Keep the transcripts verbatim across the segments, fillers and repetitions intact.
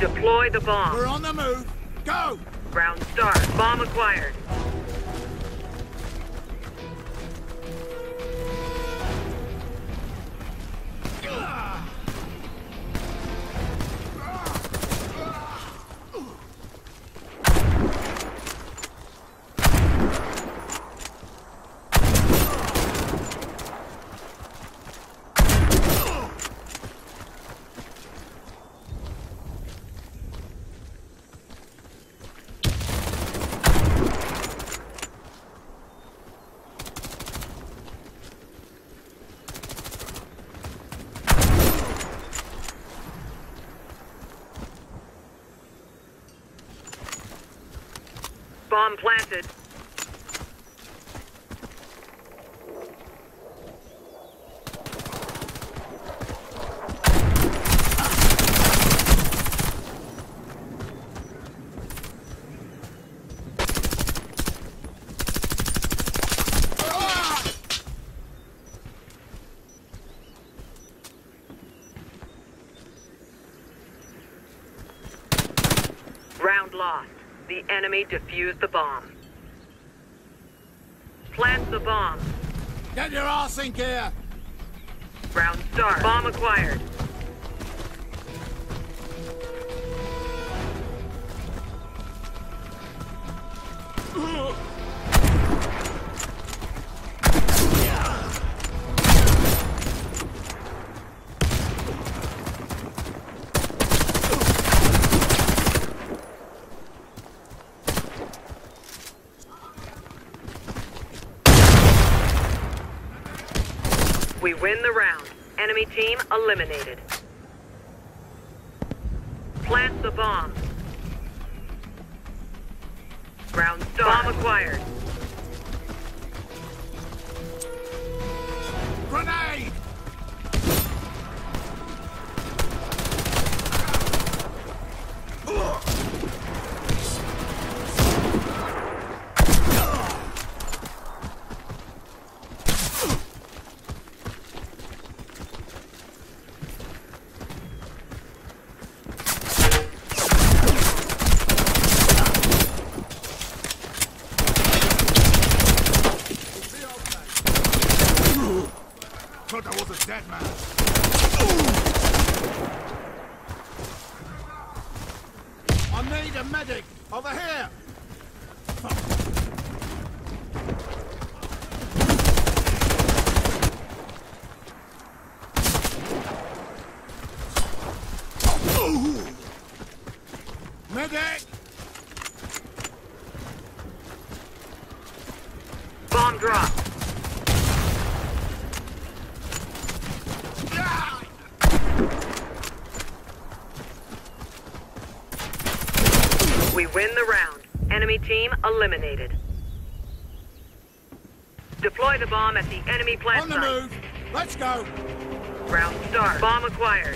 Deploy the bomb. We're on the move. Go! Round start. Bomb acquired. Bomb planted. Round lost. The enemy defused the bomb. Plant the bomb. Get your arse in gear! Round start. Bomb acquired. We win the round. Enemy team eliminated. Plant the bomb. Round start. Bomb acquired. Grenade! Thought I was a dead man. I need a medic! Over here! Medic! Bomb dropped. We win the round. Enemy team eliminated. Deploy the bomb at the enemy plant On the site. move! Let's go! Round start. Bomb acquired.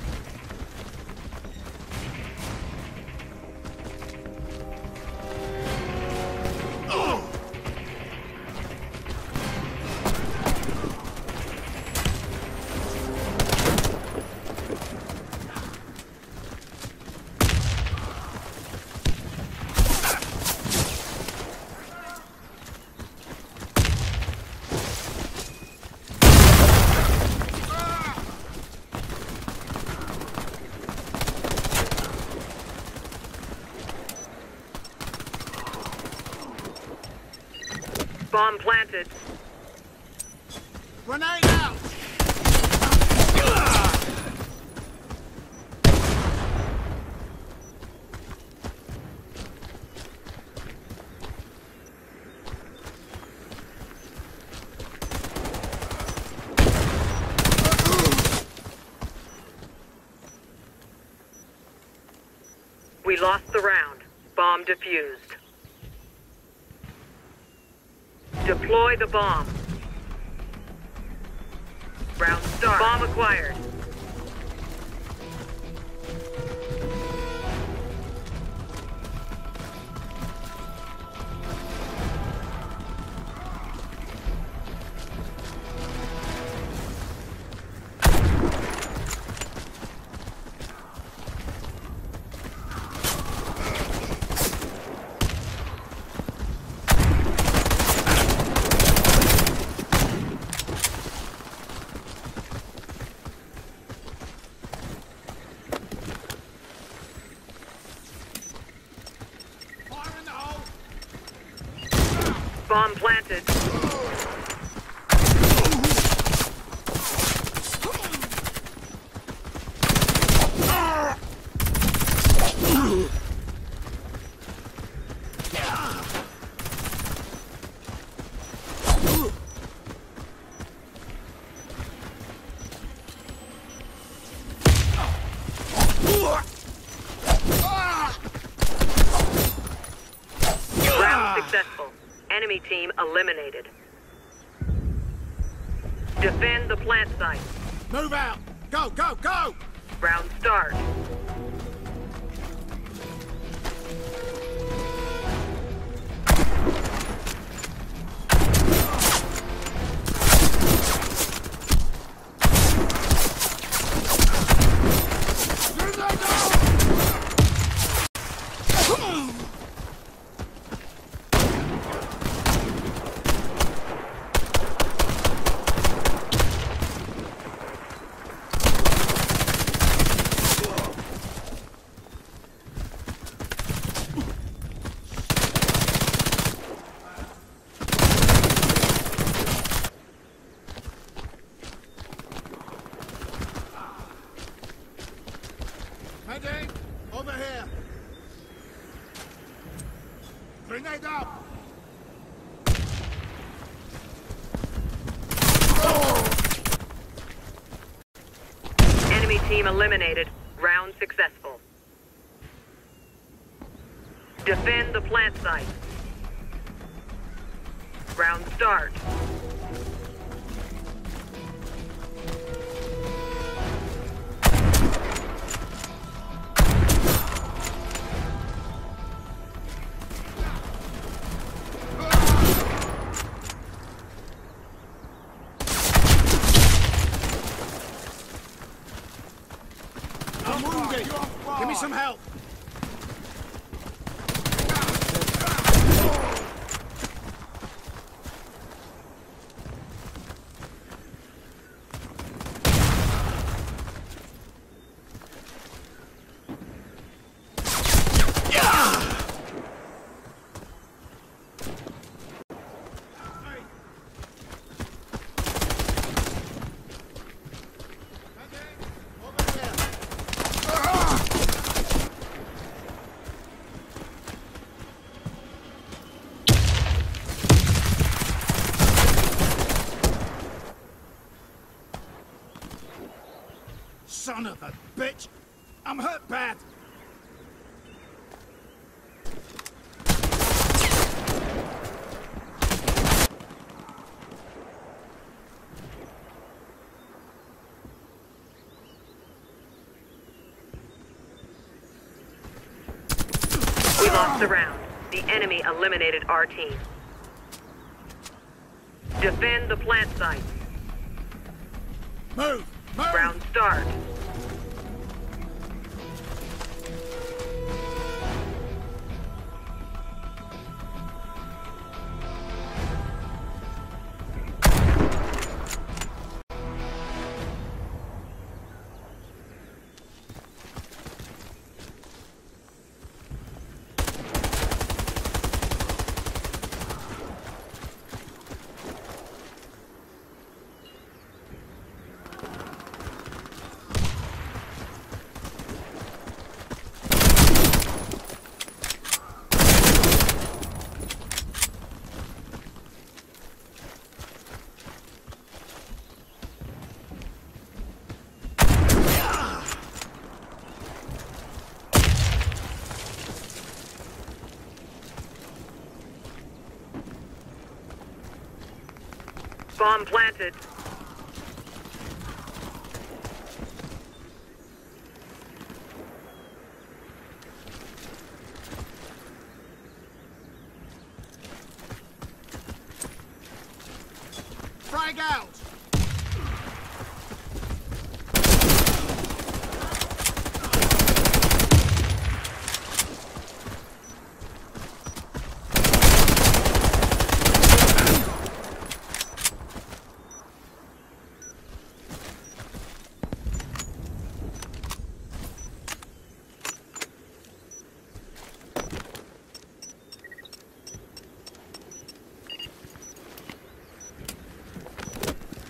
Bomb planted. Grenade out! We lost the round. Bomb defused. Deploy the bomb. Round start. Bomb acquired. Bomb planted. Round successful. Enemy team eliminated. Defend the plant site. Move out! Go, go, go! Round start. Medic, over here. Grenade up. Enemy team eliminated. Round successful. Defend the plant site. Round start. I'm wounded. Give me some help. Son of a bitch! I'm hurt bad! We lost the round. The enemy eliminated our team. Defend the plant site. Move! Move! Round start. Bomb planted. Frag out!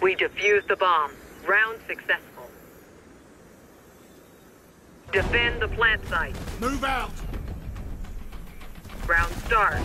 We defused the bomb. Round successful. Defend the plant site. Move out! Round start.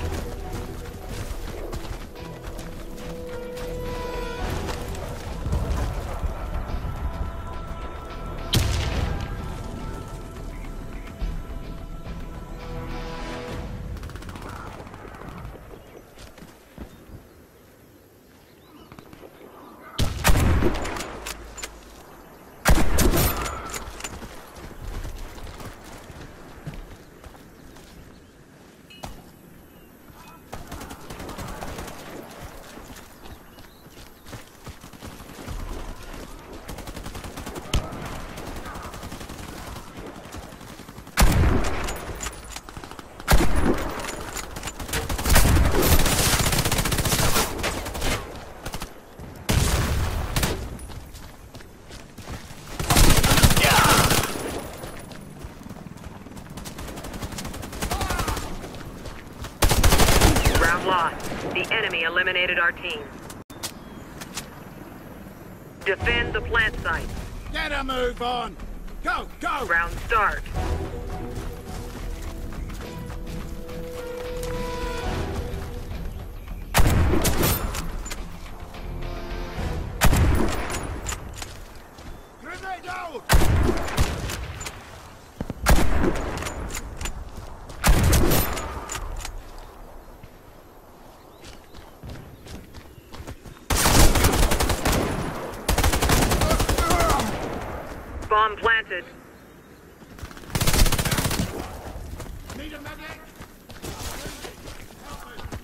Lost. The enemy eliminated our team. Defend the plant site. Get a move on! Go, go! Round start. Grenade out! Bomb planted. Need a medic? Help me.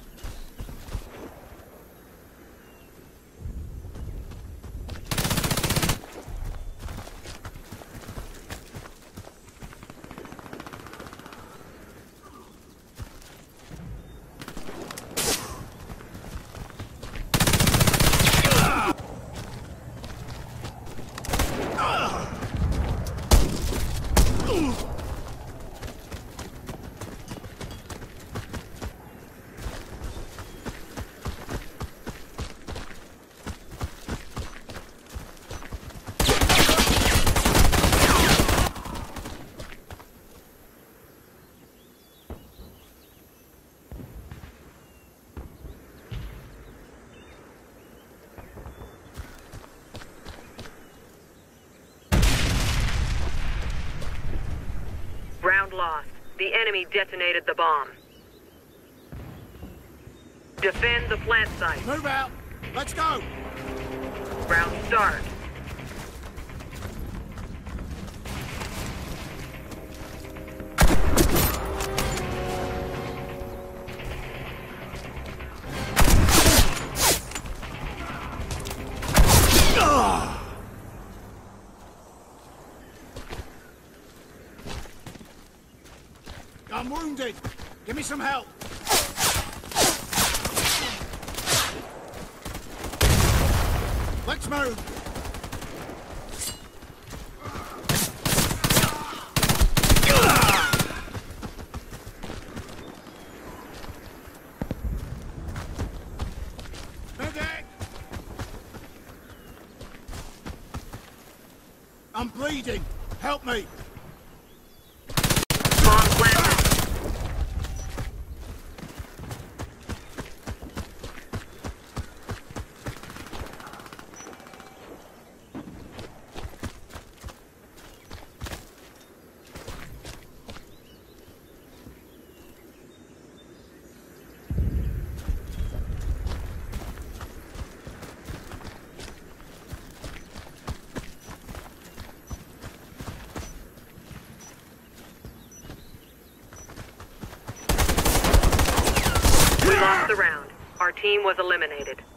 Round lost. The enemy detonated the bomb. Defend the plant site. Move out! Let's go! Round start. I'm wounded! Give me some help! Let's move! Medic! I'm bleeding! Help me! Bomb planted. We lost the round. Our team was eliminated.